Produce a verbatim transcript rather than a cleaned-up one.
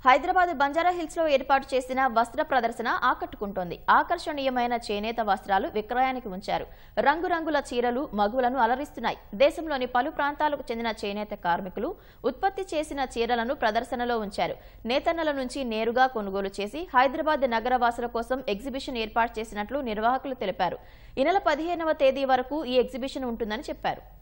హైదరాబాద్ బంజారాహిల్స్ లో ఏర్పాటు చేసిన వస్త్ర ప్రదర్శన ఆకట్టుకుంటోంది. ఆకర్షణీయమైన చేనేత వస్త్రాలు విక్రయానికి ఉంచారు. రంగురంగుల చీరలు మగువలను అలరిస్తున్నాయి. దేశంలోని పలు ప్రాంతాలకు చెందిన చేనేత కార్మికులు ఉత్పత్తి చేసిన చీరలను ప్రదర్శనలో ఉంచారు. నేతన్నల నుంచి నేరుగా కొనుగోలు చేసి హైదరాబాద్ నగరవాసుల కోసం ఎగ్జిబిషన్ ఏర్పాటు చేసినట్లు నిర్వాహకులు తెలిపారు. ఈ నెల పదిహేనవ తేదీ వరకు ఈ ఎగ్జిబిషన్ ఉంటుందని చెప్పారు.